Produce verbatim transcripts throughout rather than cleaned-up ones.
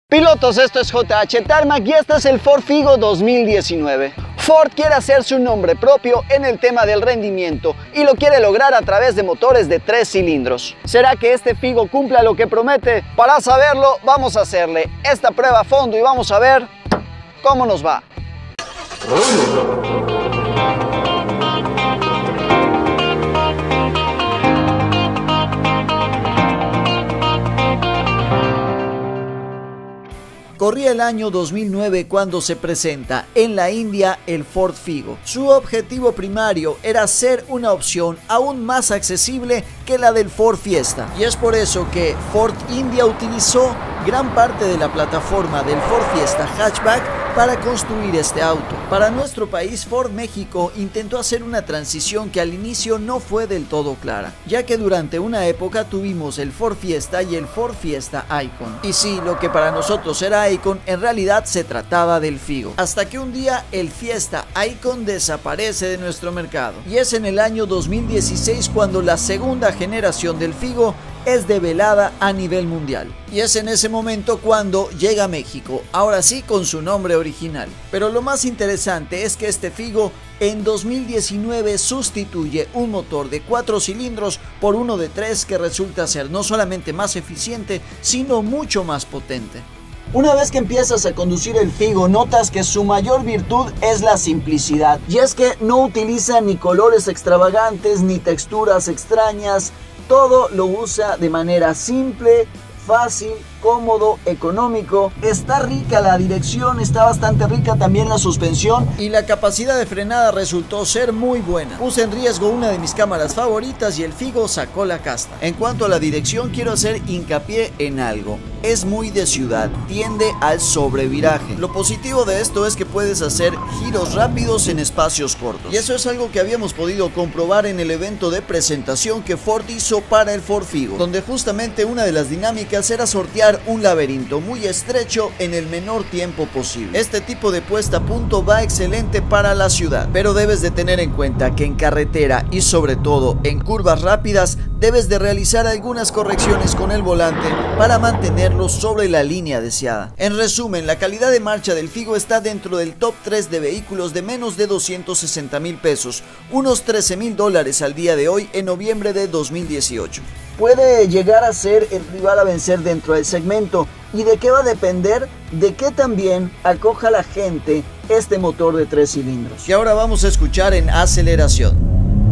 Pilotos, esto es J H Tarmac y este es el Ford Figo dos mil diecinueve. Ford quiere hacerse un nombre propio en el tema del rendimiento y lo quiere lograr a través de motores de tres cilindros. ¿Será que este Figo cumpla lo que promete? Para saberlo, vamos a hacerle esta prueba a fondo y vamos a ver cómo nos va. Corría el año dos mil nueve cuando se presenta en la India el Ford Figo. Su objetivo primario era ser una opción aún más accesible que la del Ford Fiesta. Y es por eso que Ford India utilizó gran parte de la plataforma del Ford Fiesta Hatchback para construir este auto. Para nuestro país, Ford México intentó hacer una transición que al inicio no fue del todo clara, ya que durante una época tuvimos el Ford Fiesta y el Ford Fiesta Icon. Y sí, lo que para nosotros era Icon, en realidad se trataba del Figo. Hasta que un día el Fiesta Icon desaparece de nuestro mercado. Y es en el año dos mil dieciséis cuando la segunda generación del Figo es develada a nivel mundial. Y es en ese momento cuando llega a México, ahora sí con su nombre original. Pero lo más interesante es que este Figo en dos mil diecinueve sustituye un motor de cuatro cilindros por uno de tres que resulta ser no solamente más eficiente, sino mucho más potente. Una vez que empiezas a conducir el Figo, notas que su mayor virtud es la simplicidad. Y es que no utiliza ni colores extravagantes, ni texturas extrañas. Todo lo usa de manera simple, fácil, cómodo, económico. Está rica la dirección, está bastante rica también la suspensión y la capacidad de frenada resultó ser muy buena. Puse en riesgo una de mis cámaras favoritas y el Figo sacó la casta. En cuanto a la dirección, quiero hacer hincapié en algo. Es muy de ciudad, tiende al sobreviraje. Lo positivo de esto es que puedes hacer giros rápidos en espacios cortos. Y eso es algo que habíamos podido comprobar en el evento de presentación que Ford hizo para el Ford Figo, donde justamente una de las dinámicas era sortear un laberinto muy estrecho en el menor tiempo posible. Este tipo de puesta a punto va excelente para la ciudad, pero debes de tener en cuenta que en carretera y sobre todo en curvas rápidas debes de realizar algunas correcciones con el volante para mantenerlo sobre la línea deseada. En resumen, la calidad de marcha del Figo está dentro del top tres de vehículos de menos de doscientos sesenta mil pesos, unos trece mil dólares al día de hoy en noviembre de dos mil dieciocho. Puede llegar a ser el rival a vencer dentro del segmento. ¿Y de qué va a depender? De que también acoja la gente este motor de tres cilindros. Que ahora vamos a escuchar en aceleración.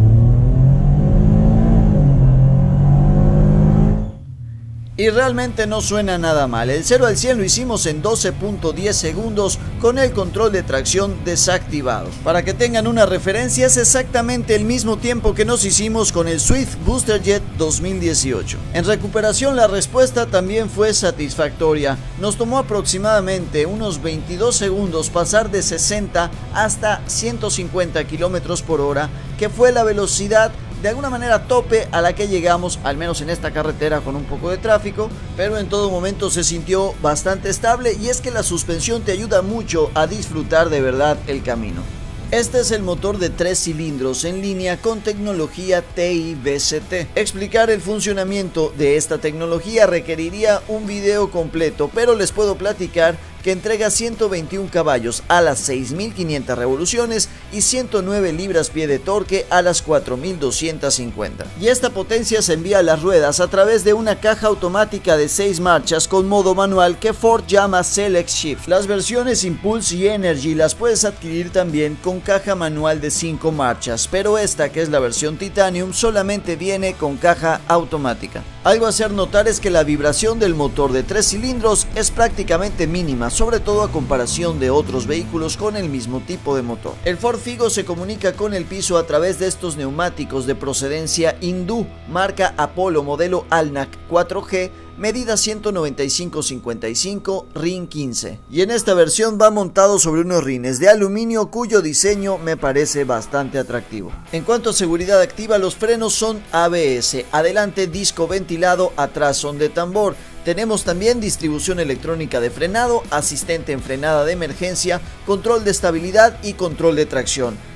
Y realmente no suena nada mal. El cero al cien lo hicimos en doce punto diez segundos con el control de tracción desactivado. Para que tengan una referencia, es exactamente el mismo tiempo que nos hicimos con el Swift Booster Jet dos mil dieciocho. En recuperación la respuesta también fue satisfactoria. Nos tomó aproximadamente unos veintidós segundos pasar de sesenta hasta ciento cincuenta kilómetros por hora, que fue la velocidad de alguna manera tope a la que llegamos, al menos en esta carretera con un poco de tráfico, pero en todo momento se sintió bastante estable y es que la suspensión te ayuda mucho a disfrutar de verdad el camino. Este es el motor de tres cilindros en línea con tecnología T I V C T. Explicar el funcionamiento de esta tecnología requeriría un video completo, pero les puedo platicar que entrega ciento veintiún caballos a las seis mil quinientas revoluciones y ciento nueve libras-pie de torque a las cuatro mil doscientas cincuenta. Y esta potencia se envía a las ruedas a través de una caja automática de seis marchas con modo manual que Ford llama Select Shift. Las versiones Impulse y Energy las puedes adquirir también con caja manual de cinco marchas, pero esta, que es la versión Titanium, solamente viene con caja automática. Algo a hacer notar es que la vibración del motor de tres cilindros es prácticamente mínima, sobre todo a comparación de otros vehículos con el mismo tipo de motor. El Ford Figo se comunica con el piso a través de estos neumáticos de procedencia hindú, marca Apollo modelo Alnak cuatro G, medida ciento noventa y cinco cincuenta y cinco, rin quince. Y en esta versión va montado sobre unos rines de aluminio cuyo diseño me parece bastante atractivo. En cuanto a seguridad activa, los frenos son A B S, adelante disco ventilado, atrás son de tambor. Tenemos también distribución electrónica de frenado, asistente en frenada de emergencia, control de estabilidad y control de tracción.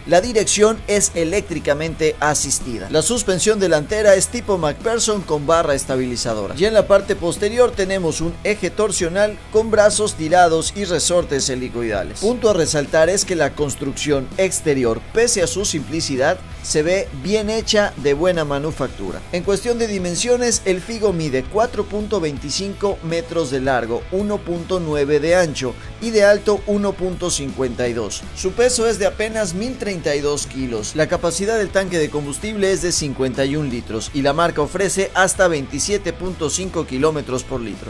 La dirección es eléctricamente asistida. La suspensión delantera es tipo McPherson con barra estabilizadora. Y en la parte posterior tenemos un eje torsional con brazos tirados y resortes helicoidales. Punto a resaltar es que la construcción exterior, pese a su simplicidad, se ve bien hecha, de buena manufactura. En cuestión de dimensiones, el Figo mide cuatro punto veinticinco metros de largo, uno punto nueve de ancho y de alto uno punto cincuenta y dos. Su peso es de apenas mil treinta y dos kilos. La capacidad del tanque de combustible es de cincuenta y un litros y la marca ofrece hasta veintisiete punto cinco kilómetros por litro.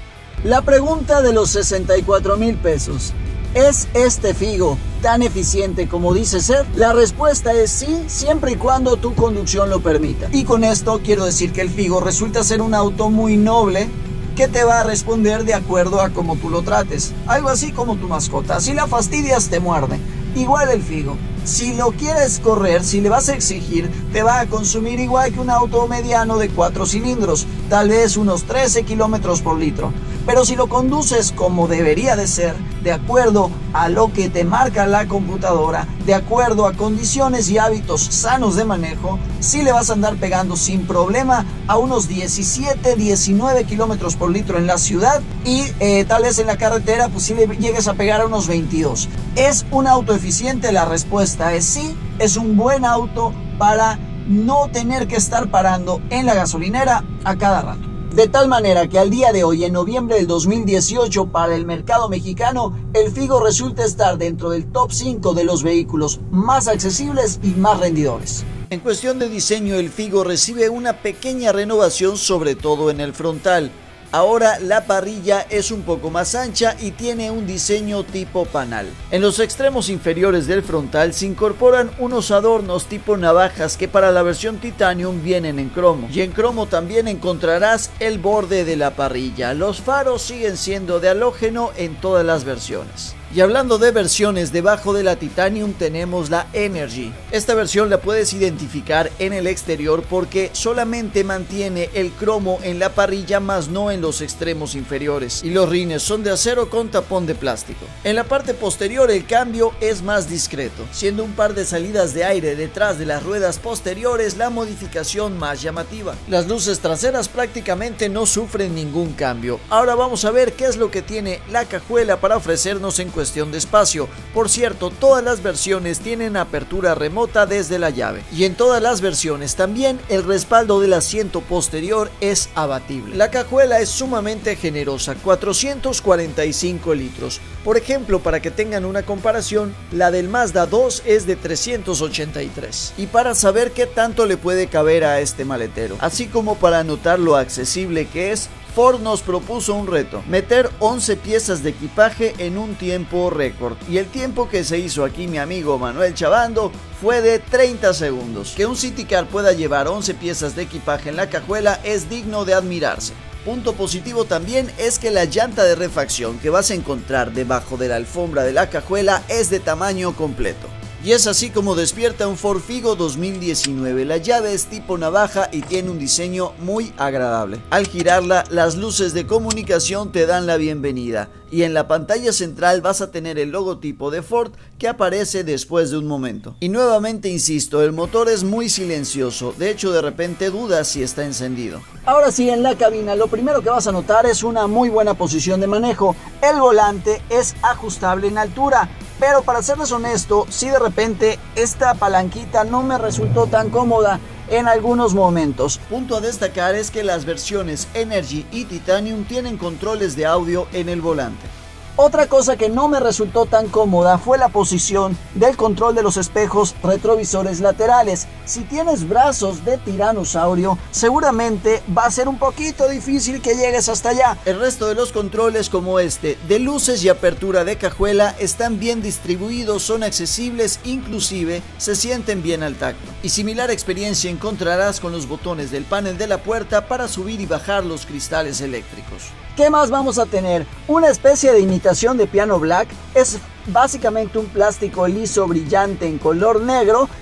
La pregunta de los sesenta y cuatro mil pesos. ¿Es este Figo tan eficiente como dice ser? La respuesta es sí, siempre y cuando tu conducción lo permita. Y con esto quiero decir que el Figo resulta ser un auto muy noble que te va a responder de acuerdo a cómo tú lo trates. Algo así como tu mascota. Si la fastidias, te muerde. Igual el Figo. Si lo quieres correr, si le vas a exigir, te va a consumir igual que un auto mediano de cuatro cilindros, tal vez unos trece kilómetros por litro. Pero si lo conduces como debería de ser, de acuerdo a lo que te marca la computadora, de acuerdo a condiciones y hábitos sanos de manejo, sí le vas a andar pegando sin problema a unos diecisiete, diecinueve kilómetros por litro en la ciudad y eh, tal vez en la carretera pues sí le llegues a pegar a unos veintidós. ¿Es un auto eficiente? La respuesta es sí, es un buen auto para no tener que estar parando en la gasolinera a cada rato. De tal manera que al día de hoy, en noviembre del dos mil dieciocho, para el mercado mexicano, el Figo resulta estar dentro del top cinco de los vehículos más accesibles y más rendidores. En cuestión de diseño, el Figo recibe una pequeña renovación, sobre todo en el frontal. Ahora la parrilla es un poco más ancha y tiene un diseño tipo panal. En los extremos inferiores del frontal se incorporan unos adornos tipo navajas que para la versión Titanium vienen en cromo. Y en cromo también encontrarás el borde de la parrilla. Los faros siguen siendo de halógeno en todas las versiones. Y hablando de versiones, debajo de la Titanium tenemos la Energy. Esta versión la puedes identificar en el exterior porque solamente mantiene el cromo en la parrilla, más no en los extremos inferiores, y los rines son de acero con tapón de plástico. En la parte posterior el cambio es más discreto, siendo un par de salidas de aire detrás de las ruedas posteriores la modificación más llamativa. Las luces traseras prácticamente no sufren ningún cambio. Ahora vamos a ver qué es lo que tiene la cajuela para ofrecernos en cuestión cuestión de espacio. Por cierto, todas las versiones tienen apertura remota desde la llave, y en todas las versiones también el respaldo del asiento posterior es abatible. La cajuela es sumamente generosa, cuatrocientos cuarenta y cinco litros. Por ejemplo, para que tengan una comparación, la del Mazda dos es de trescientos ochenta y tres. Y para saber qué tanto le puede caber a este maletero, así como para notar lo accesible que es, Ford nos propuso un reto: meter once piezas de equipaje en un tiempo récord, y el tiempo que se hizo aquí mi amigo Manuel Chavando fue de treinta segundos. Que un City Car pueda llevar once piezas de equipaje en la cajuela es digno de admirarse. Punto positivo también es que la llanta de refacción que vas a encontrar debajo de la alfombra de la cajuela es de tamaño completo. Y es así como despierta un Ford Figo dos mil diecinueve. La llave es tipo navaja y tiene un diseño muy agradable. Al girarla, las luces de comunicación te dan la bienvenida, y en la pantalla central vas a tener el logotipo de Ford que aparece después de un momento. Y nuevamente insisto, el motor es muy silencioso, de hecho de repente dudas si está encendido. Ahora sí, en la cabina lo primero que vas a notar es una muy buena posición de manejo. El volante es ajustable en altura, pero para serles honesto, si de repente esta palanquita no me resultó tan cómoda en algunos momentos. Punto a destacar es que las versiones Energy y Titanium tienen controles de audio en el volante. Otra cosa que no me resultó tan cómoda fue la posición del control de los espejos retrovisores laterales. Si tienes brazos de tiranosaurio, seguramente va a ser un poquito difícil que llegues hasta allá. El resto de los controles, como este de luces y apertura de cajuela, están bien distribuidos, son accesibles, inclusive se sienten bien al tacto. Y similar experiencia encontrarás con los botones del panel de la puerta para subir y bajar los cristales eléctricos. ¿Qué más vamos a tener? Una especie de imitación de piano black. Es básicamente un plástico liso brillante en color negro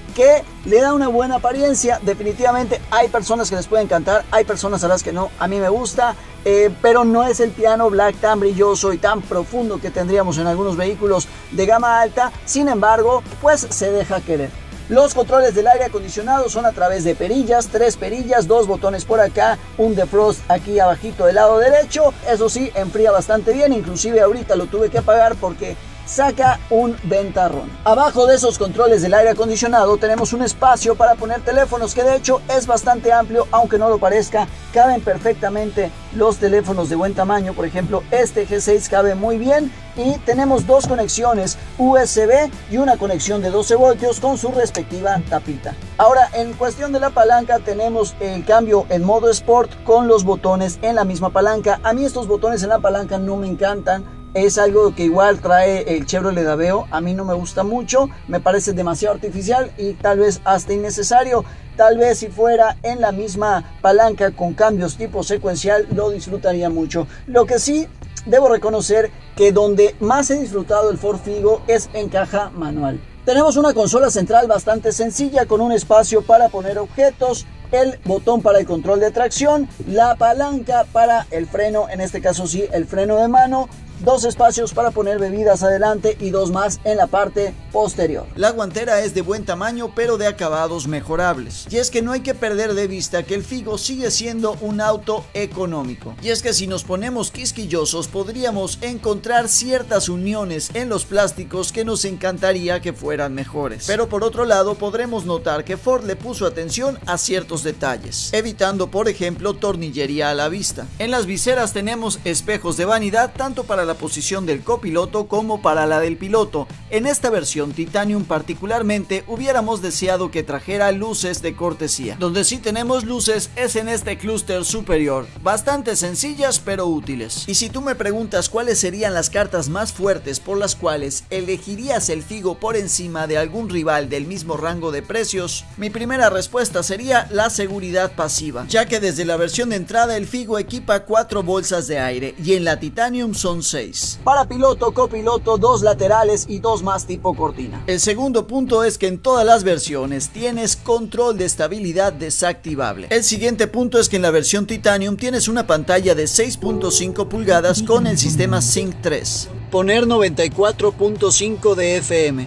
que le da una buena apariencia. Definitivamente hay personas que les puede encantar, hay personas a las que no. A mí me gusta, eh, pero no es el piano black tan brilloso y tan profundo que tendríamos en algunos vehículos de gama alta. Sin embargo, pues se deja querer. Los controles del aire acondicionado son a través de perillas, tres perillas, dos botones por acá, un defrost aquí abajito del lado derecho. Eso sí, enfría bastante bien, inclusive ahorita lo tuve que apagar porque saca un ventarrón. Abajo de esos controles del aire acondicionado tenemos un espacio para poner teléfonos que de hecho es bastante amplio, aunque no lo parezca. Caben perfectamente los teléfonos de buen tamaño. Por ejemplo, este G seis cabe muy bien y tenemos dos conexiones U S B y una conexión de doce voltios con su respectiva tapita. Ahora, en cuestión de la palanca, tenemos el cambio en modo Sport con los botones en la misma palanca. A mí estos botones en la palanca no me encantan. Es algo que igual trae el Chevrolet Aveo. A mí no me gusta mucho, me parece demasiado artificial y tal vez hasta innecesario. Tal vez si fuera en la misma palanca con cambios tipo secuencial lo disfrutaría mucho. Lo que sí debo reconocer que donde más he disfrutado el Ford Figo es en caja manual. Tenemos una consola central bastante sencilla con un espacio para poner objetos, el botón para el control de tracción, la palanca para el freno, en este caso sí el freno de mano, dos espacios para poner bebidas adelante y dos más en la parte posterior. La guantera es de buen tamaño pero de acabados mejorables. Y es que no hay que perder de vista que el Figo sigue siendo un auto económico. Y es que si nos ponemos quisquillosos podríamos encontrar ciertas uniones en los plásticos que nos encantaría que fueran mejores. Pero por otro lado podremos notar que Ford le puso atención a ciertos detalles, evitando por ejemplo tornillería a la vista. En las viseras tenemos espejos de vanidad tanto para la posición del copiloto como para la del piloto. En esta versión Titanium particularmente hubiéramos deseado que trajera luces de cortesía. Donde sí tenemos luces es en este clúster superior, bastante sencillas pero útiles. Y si tú me preguntas cuáles serían las cartas más fuertes por las cuales elegirías el Figo por encima de algún rival del mismo rango de precios, mi primera respuesta sería la seguridad pasiva, ya que desde la versión de entrada el Figo equipa cuatro bolsas de aire y en la Titanium son seis. Para piloto, copiloto, dos laterales y dos más tipo cortina. El segundo punto es que en todas las versiones tienes control de estabilidad desactivable. El siguiente punto es que en la versión Titanium tienes una pantalla de seis punto cinco pulgadas con el sistema Sync tres. Poner noventa y cuatro punto cinco de F M.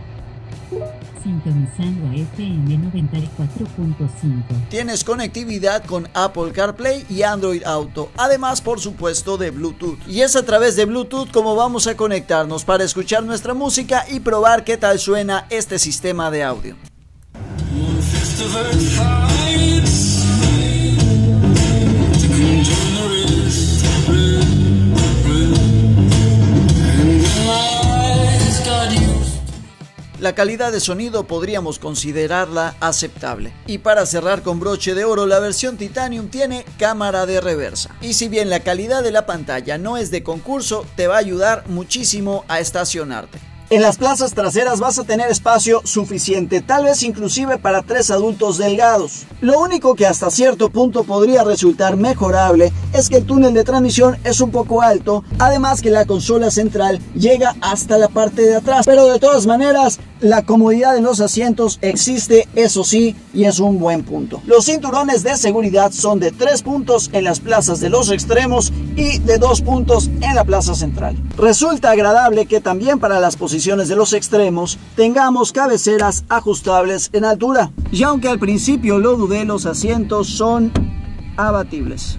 Sintonizando a F M noventa y cuatro punto cinco. Tienes conectividad con Apple CarPlay y Android Auto, además por supuesto de Bluetooth. Y es a través de Bluetooth como vamos a conectarnos para escuchar nuestra música y probar qué tal suena este sistema de audio. La calidad de sonido podríamos considerarla aceptable. Y para cerrar con broche de oro, la versión Titanium tiene cámara de reversa. Y si bien la calidad de la pantalla no es de concurso, te va a ayudar muchísimo a estacionarte. En las plazas traseras vas a tener espacio suficiente, tal vez inclusive para tres adultos delgados. Lo único que hasta cierto punto podría resultar mejorable es que el túnel de transmisión es un poco alto, además que la consola central llega hasta la parte de atrás, pero de todas maneras la comodidad en los asientos existe, eso sí, y es un buen punto. Los cinturones de seguridad son de tres puntos en las plazas de los extremos y de dos puntos en la plaza central. Resulta agradable que también para las posiciones de los extremos tengamos cabeceras ajustables en altura, y aunque al principio lo dudé, los asientos son abatibles.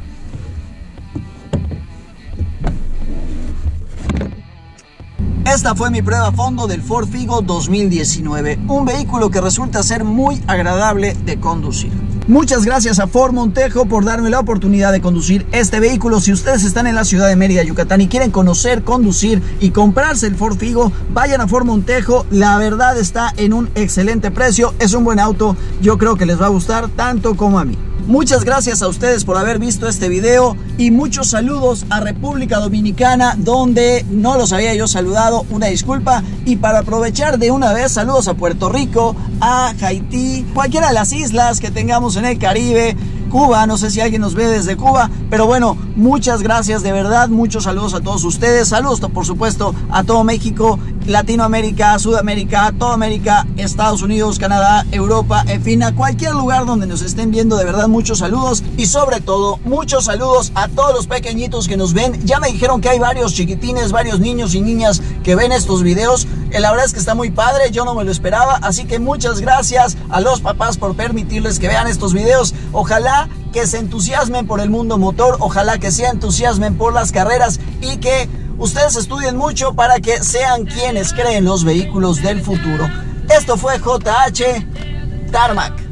Esta fue mi prueba a fondo del Ford Figo dos mil diecinueve, un vehículo que resulta ser muy agradable de conducir. Muchas gracias a Ford Montejo por darme la oportunidad de conducir este vehículo. Si ustedes están en la ciudad de Mérida, Yucatán y quieren conocer, conducir y comprarse el Ford Figo, vayan a Ford Montejo. La verdad está en un excelente precio, es un buen auto, yo creo que les va a gustar tanto como a mí. Muchas gracias a ustedes por haber visto este video y muchos saludos a República Dominicana, donde no los había yo saludado, una disculpa. Y para aprovechar de una vez, saludos a Puerto Rico, a Haití, cualquiera de las islas que tengamos en el Caribe. Cuba, no sé si alguien nos ve desde Cuba, pero bueno, muchas gracias de verdad, muchos saludos a todos ustedes, saludos por supuesto a todo México, Latinoamérica, Sudamérica, toda América, Estados Unidos, Canadá, Europa, en fin, a cualquier lugar donde nos estén viendo, de verdad muchos saludos y sobre todo muchos saludos a todos los pequeñitos que nos ven. Ya me dijeron que hay varios chiquitines, varios niños y niñas que ven estos videos, la verdad es que está muy padre, yo no me lo esperaba, así que muchas gracias a los papás por permitirles que vean estos videos. Ojalá que se entusiasmen por el mundo motor, ojalá que se entusiasmen por las carreras y que ustedes estudien mucho para que sean quienes creen los vehículos del futuro. Esto fue J H Tarmac.